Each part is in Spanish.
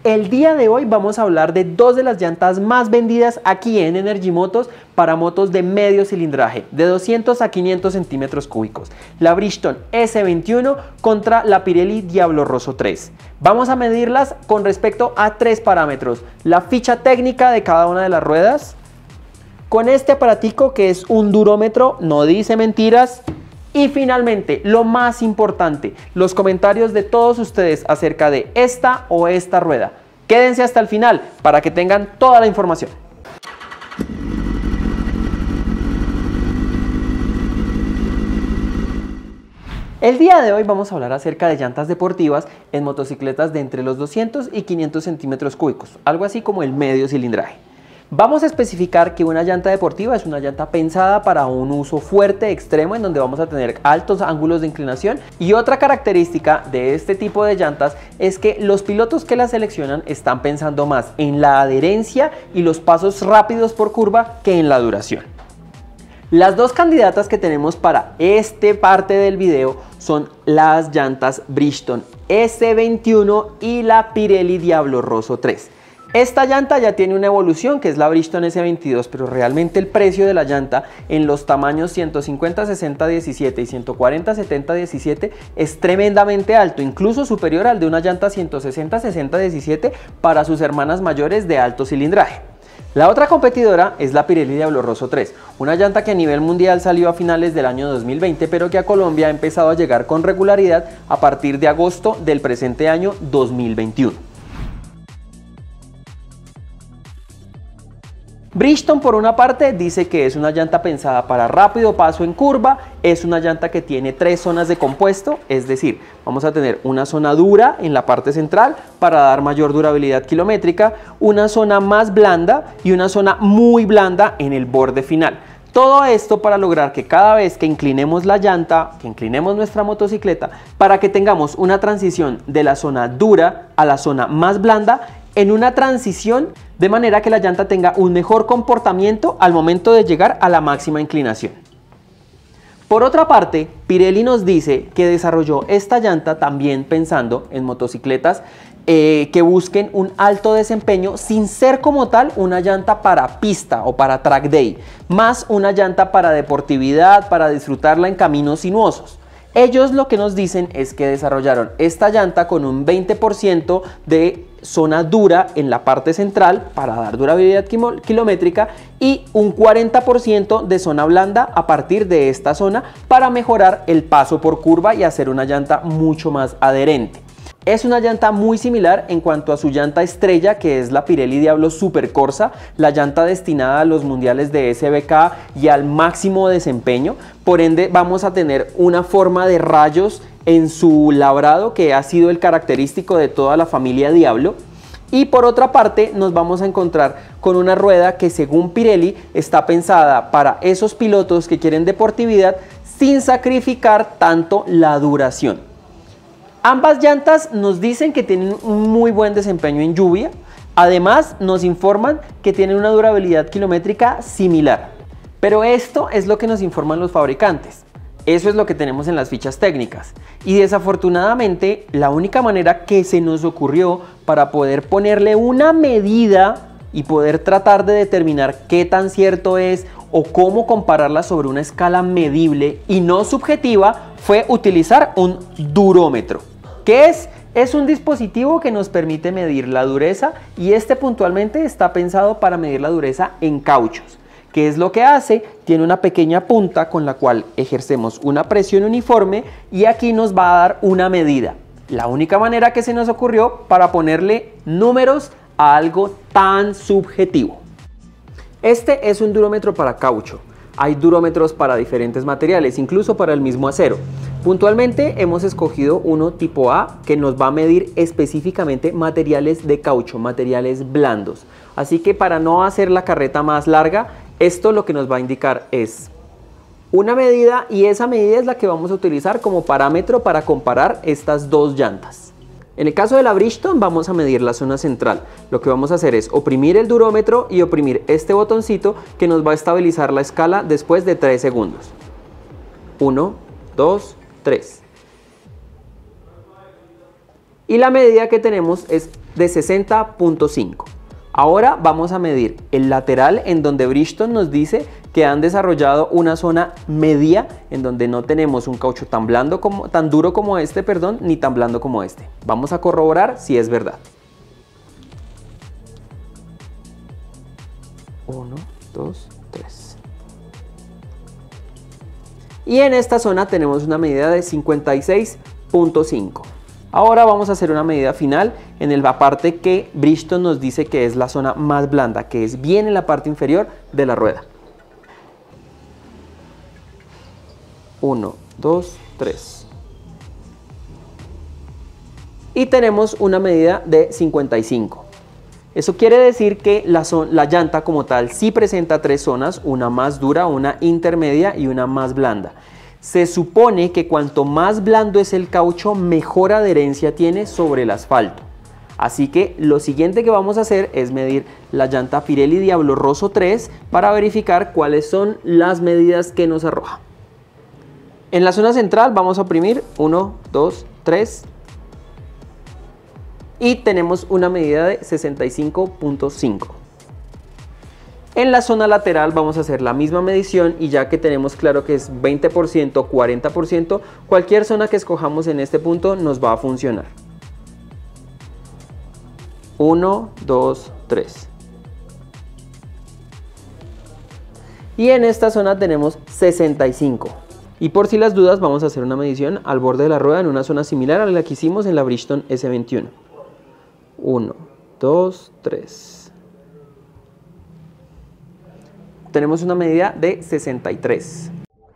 El día de hoy vamos a hablar de dos de las llantas más vendidas aquí en Energy Motos para motos de medio cilindraje, de 200 a 500 centímetros cúbicos. La Bridgestone S21 contra la Pirelli Diablo Rosso 3. Vamos a medirlas con respecto a tres parámetros: la ficha técnica de cada una de las ruedas, con este aparatico que es un durómetro, no dice mentiras. Y finalmente, lo más importante, los comentarios de todos ustedes acerca de esta o esta rueda. Quédense hasta el final para que tengan toda la información. El día de hoy vamos a hablar acerca de llantas deportivas en motocicletas de entre los 200 y 500 centímetros cúbicos, algo así como el medio cilindraje. Vamos a especificar que una llanta deportiva es una llanta pensada para un uso fuerte, extremo, en donde vamos a tener altos ángulos de inclinación. Y otra característica de este tipo de llantas es que los pilotos que la seleccionan están pensando más en la adherencia y los pasos rápidos por curva que en la duración. Las dos candidatas que tenemos para esta parte del video son las llantas Bridgestone S21 y la Pirelli Diablo Rosso 3. Esta llanta ya tiene una evolución que es la Bridgestone S22, pero realmente el precio de la llanta en los tamaños 150-60-17 y 140-70-17 es tremendamente alto, incluso superior al de una llanta 160-60-17 para sus hermanas mayores de alto cilindraje. La otra competidora es la Pirelli Diablo Rosso 3, una llanta que a nivel mundial salió a finales del año 2020, pero que a Colombia ha empezado a llegar con regularidad a partir de agosto del presente año 2021. Bridgestone, por una parte, dice que es una llanta pensada para rápido paso en curva, es una llanta que tiene tres zonas de compuesto, es decir, vamos a tener una zona dura en la parte central para dar mayor durabilidad kilométrica, una zona más blanda y una zona muy blanda en el borde final. Todo esto para lograr que cada vez que inclinemos la llanta, que inclinemos nuestra motocicleta, para que tengamos una transición de la zona dura a la zona más blanda, en una transición de manera que la llanta tenga un mejor comportamiento al momento de llegar a la máxima inclinación. Por otra parte, Pirelli nos dice que desarrolló esta llanta también pensando en motocicletas que busquen un alto desempeño sin ser como tal una llanta para pista o para track day, más una llanta para deportividad, para disfrutarla en caminos sinuosos. Ellos lo que nos dicen es que desarrollaron esta llanta con un 20% de zona dura en la parte central para dar durabilidad kilométrica y un 40% de zona blanda a partir de esta zona para mejorar el paso por curva y hacer una llanta mucho más adherente. Es una llanta muy similar en cuanto a su llanta estrella, que es la Pirelli Diablo Super Corsa, la llanta destinada a los mundiales de SBK y al máximo desempeño. Por ende, vamos a tener una forma de rayos en su labrado que ha sido el característico de toda la familia Diablo. Y por otra parte, nos vamos a encontrar con una rueda que, según Pirelli, está pensada para esos pilotos que quieren deportividad sin sacrificar tanto la duración. Ambas llantas nos dicen que tienen un muy buen desempeño en lluvia. Además, nos informan que tienen una durabilidad kilométrica similar. Pero esto es lo que nos informan los fabricantes. Eso es lo que tenemos en las fichas técnicas. Y desafortunadamente, la única manera que se nos ocurrió para poder ponerle una medida y poder tratar de determinar qué tan cierto es o cómo compararla sobre una escala medible y no subjetiva fue utilizar un durómetro. ¿Qué es? Es un dispositivo que nos permite medir la dureza y este puntualmente está pensado para medir la dureza en cauchos. ¿Qué es lo que hace? Tiene una pequeña punta con la cual ejercemos una presión uniforme y aquí nos va a dar una medida. La única manera que se nos ocurrió para ponerle números a algo tan subjetivo. Este es un durómetro para caucho. Hay durómetros para diferentes materiales, incluso para el mismo acero. Puntualmente hemos escogido uno tipo A que nos va a medir específicamente materiales de caucho, materiales blandos. Así que para no hacer la carreta más larga, esto lo que nos va a indicar es una medida y esa medida es la que vamos a utilizar como parámetro para comparar estas dos llantas. En el caso de la Bridgestone vamos a medir la zona central. Lo que vamos a hacer es oprimir el durómetro y oprimir este botoncito que nos va a estabilizar la escala después de 3 segundos. 1, 2, 3. Y la medida que tenemos es de 60.5. Ahora vamos a medir el lateral, en donde Bridgestone nos dice que han desarrollado una zona media en donde no tenemos un caucho tan duro como este, ni tan blando como este. Vamos a corroborar si es verdad. 1, 2, 3. Y en esta zona tenemos una medida de 56.5. Ahora vamos a hacer una medida final en la parte que Bridgestone nos dice que es la zona más blanda, que es bien en la parte inferior de la rueda. 1, 2, 3. Y tenemos una medida de 55. Eso quiere decir que la llanta como tal sí presenta tres zonas, una más dura, una intermedia y una más blanda. Se supone que cuanto más blando es el caucho, mejor adherencia tiene sobre el asfalto. Así que lo siguiente que vamos a hacer es medir la llanta Pirelli Diablo Rosso 3 para verificar cuáles son las medidas que nos arroja. En la zona central vamos a oprimir 1, 2, 3 y tenemos una medida de 65.5. En la zona lateral vamos a hacer la misma medición y ya que tenemos claro que es 20%, 40%, cualquier zona que escojamos en este punto nos va a funcionar. 1, 2, 3. Y en esta zona tenemos 65. Y por si las dudas vamos a hacer una medición al borde de la rueda en una zona similar a la que hicimos en la Bridgestone S21. 1, 2, 3. Tenemos una medida de 63.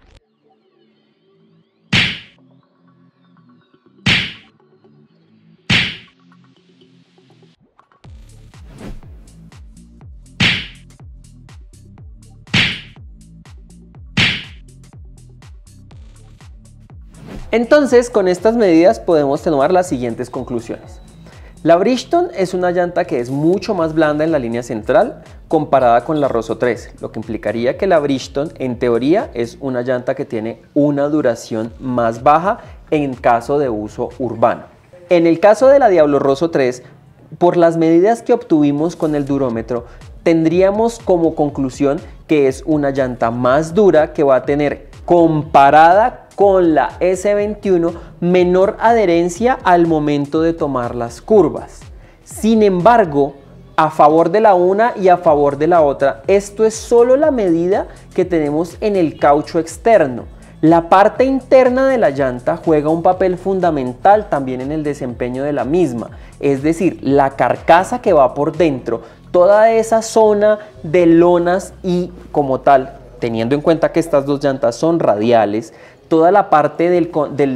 Entonces, con estas medidas podemos tomar las siguientes conclusiones. La Bridgestone es una llanta que es mucho más blanda en la línea central comparada con la Rosso 3, lo que implicaría que la Bridgestone en teoría es una llanta que tiene una duración más baja en caso de uso urbano. En el caso de la Diablo Rosso 3, por las medidas que obtuvimos con el durómetro, tendríamos como conclusión que es una llanta más dura que va a tener, comparada con la S21, menor adherencia al momento de tomar las curvas. Sin embargo, a favor de la una y a favor de la otra, esto es solo la medida que tenemos en el caucho externo. La parte interna de la llanta juega un papel fundamental también en el desempeño de la misma, es decir, la carcasa que va por dentro, toda esa zona de lonas y como tal, teniendo en cuenta que estas dos llantas son radiales, toda la parte de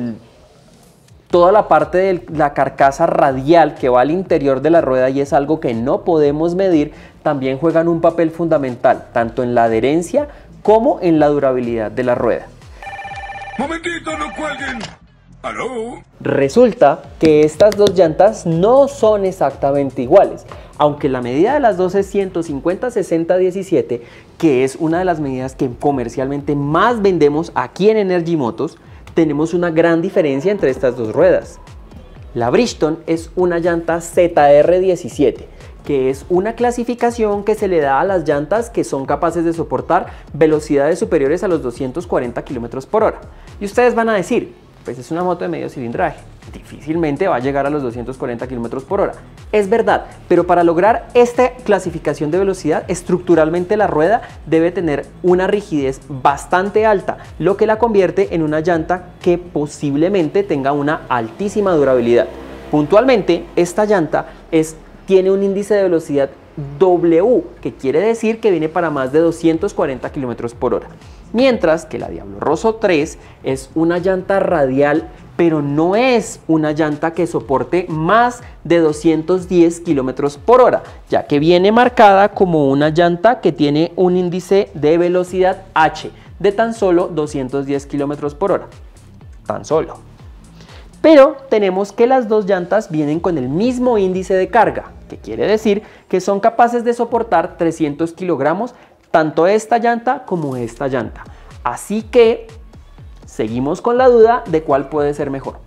la carcasa radial que va al interior de la rueda y es algo que no podemos medir, también juegan un papel fundamental, tanto en la adherencia como en la durabilidad de la rueda. ¡Momentito, no cuelguen! ¿Aló? Resulta que estas dos llantas no son exactamente iguales. Aunque la medida de las dos es 150-60-17, que es una de las medidas que comercialmente más vendemos aquí en Energy Motos, tenemos una gran diferencia entre estas dos ruedas. La Bridgestone es una llanta ZR17, que es una clasificación que se le da a las llantas que son capaces de soportar velocidades superiores a los 240 km por hora. Y ustedes van a decir, pues es una moto de medio cilindraje, difícilmente va a llegar a los 240 km por hora. Es verdad, pero para lograr esta clasificación de velocidad, estructuralmente la rueda debe tener una rigidez bastante alta, lo que la convierte en una llanta que posiblemente tenga una altísima durabilidad. Puntualmente, esta llanta tiene un índice de velocidad W, que quiere decir que viene para más de 240 km por hora. Mientras que la Diablo Rosso 3 es una llanta radial, pero no es una llanta que soporte más de 210 km por hora, ya que viene marcada como una llanta que tiene un índice de velocidad H de tan solo 210 km por hora. Tan solo. Pero tenemos que las dos llantas vienen con el mismo índice de carga, que quiere decir que son capaces de soportar 300 kilogramos tanto esta llanta como esta llanta. Así que seguimos con la duda de cuál puede ser mejor.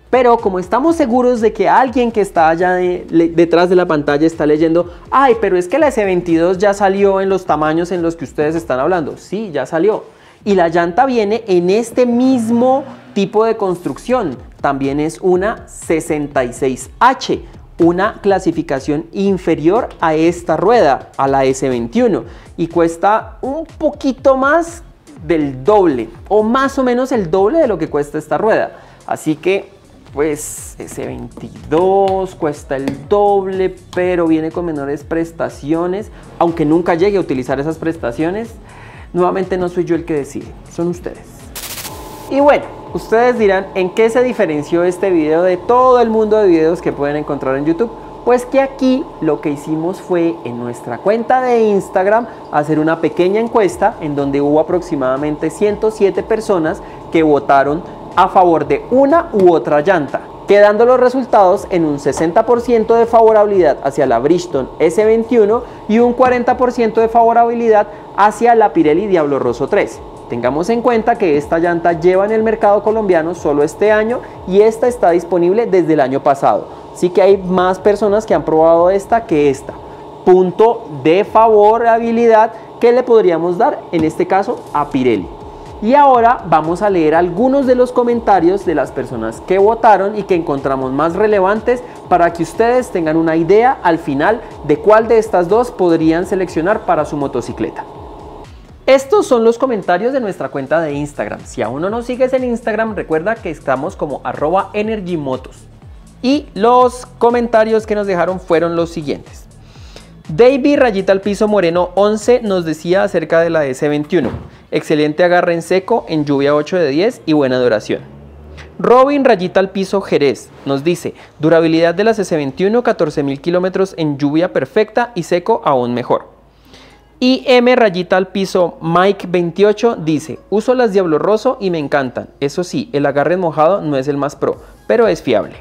Pero como estamos seguros de que alguien que está allá detrás de la pantalla está leyendo, ay, pero es que la S22 ya salió en los tamaños en los que ustedes están hablando. Sí, ya salió. Y la llanta viene en este mismo tipo de construcción. También es una 66H, una clasificación inferior a esta rueda, a la S21. Y cuesta un poquito más del doble, o más o menos el doble de lo que cuesta esta rueda. Así que pues S22 cuesta el doble, pero viene con menores prestaciones. Aunque nunca llegue a utilizar esas prestaciones, nuevamente no soy yo el que decide, son ustedes. Y bueno, ustedes dirán, ¿en qué se diferenció este video de todo el mundo de videos que pueden encontrar en YouTube? Pues que aquí lo que hicimos fue en nuestra cuenta de Instagram hacer una pequeña encuesta en donde hubo aproximadamente 107 personas que votaron a favor de una u otra llanta, quedando los resultados en un 60% de favorabilidad hacia la Bridgestone S21 y un 40% de favorabilidad hacia la Pirelli Diablo Rosso 3. Tengamos en cuenta que esta llanta lleva en el mercado colombiano solo este año y esta está disponible desde el año pasado. Así que hay más personas que han probado esta que esta. Punto de favorabilidad que le podríamos dar en este caso a Pirelli. Y ahora vamos a leer algunos de los comentarios de las personas que votaron y que encontramos más relevantes para que ustedes tengan una idea al final de cuál de estas dos podrían seleccionar para su motocicleta. Estos son los comentarios de nuestra cuenta de Instagram. Si aún no nos sigues en Instagram, recuerda que estamos como @energymotos. Y los comentarios que nos dejaron fueron los siguientes. David Rayita al Piso Moreno 11 nos decía acerca de la S21. Excelente agarre en seco, en lluvia 8 de 10 y buena duración. Robin Rayita al Piso Jerez nos dice, durabilidad de la S21, 14.000 kilómetros en lluvia perfecta y seco aún mejor. Y M Rayita al Piso Mike 28 dice, uso las Diablo Rosso y me encantan. Eso sí, el agarre en mojado no es el más pro, pero es fiable.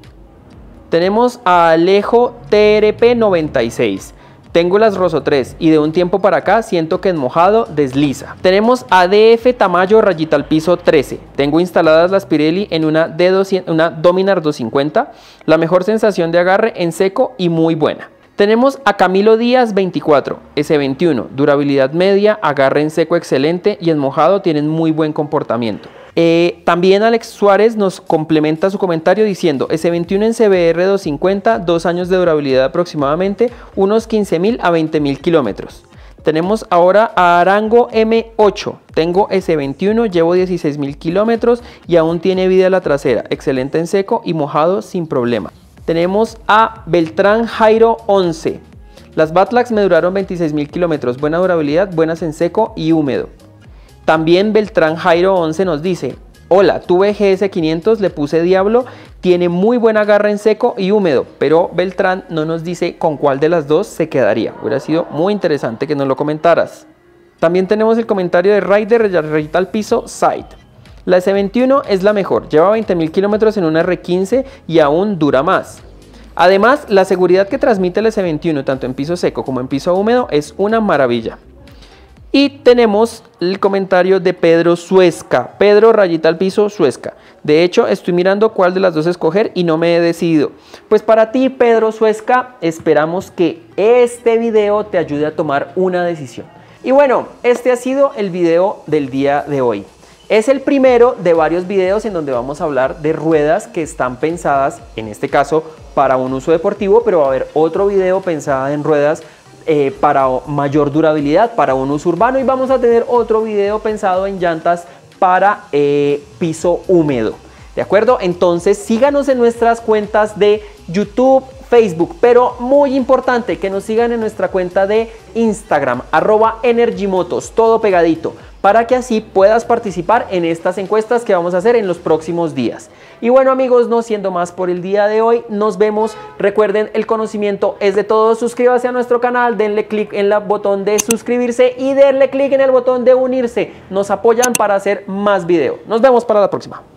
Tenemos a Alejo TRP 96. Tengo las Rosso 3 y de un tiempo para acá siento que en mojado desliza. Tenemos a DF Tamayo Rayita al Piso 13. Tengo instaladas las Pirelli en una Dominar 250. La mejor sensación de agarre en seco y muy buena. Tenemos a Camilo Díaz 24, S21, durabilidad media, agarre en seco excelente y en mojado tienen muy buen comportamiento. También Alex Suárez nos complementa su comentario diciendo S21 en CBR 250, 2 años de durabilidad aproximadamente, unos 15.000 a 20.000 kilómetros. Tenemos ahora a Arango M8, tengo S21, llevo 16.000 kilómetros y aún tiene vida la trasera, excelente en seco y mojado sin problema. Tenemos a Beltrán Jairo 11, las Batlax me duraron 26.000 kilómetros, buena durabilidad, buenas en seco y húmedo. También Beltrán Jairo 11 nos dice, hola, tuve GS500, le puse Diablo, tiene muy buen agarre en seco y húmedo, pero Beltrán no nos dice con cuál de las dos se quedaría. Hubiera sido muy interesante que nos lo comentaras. También tenemos el comentario de Ryder Rayita al Piso Side. La S21 es la mejor, lleva 20.000 kilómetros en una R15 y aún dura más. Además, la seguridad que transmite la S21 tanto en piso seco como en piso húmedo es una maravilla. Y tenemos el comentario de Pedro Suesca, Pedro Rayita al Piso Suesca. De hecho, estoy mirando cuál de las dos escoger y no me he decidido. Pues para ti, Pedro Suesca, esperamos que este video te ayude a tomar una decisión. Y bueno, este ha sido el video del día de hoy. Es el primero de varios videos en donde vamos a hablar de ruedas que están pensadas, en este caso, para un uso deportivo, pero va a haber otro video pensado en ruedas para mayor durabilidad, para un uso urbano, y vamos a tener otro video pensado en llantas para piso húmedo. ¿De acuerdo? Entonces síganos en nuestras cuentas de YouTube, Facebook, pero muy importante que nos sigan en nuestra cuenta de Instagram, @energymotos, todo pegadito, para que así puedas participar en estas encuestas que vamos a hacer en los próximos días. Y bueno amigos, no siendo más por el día de hoy, nos vemos. Recuerden, el conocimiento es de todos. Suscríbase a nuestro canal, denle clic en el botón de suscribirse y denle clic en el botón de unirse. Nos apoyan para hacer más videos. Nos vemos para la próxima.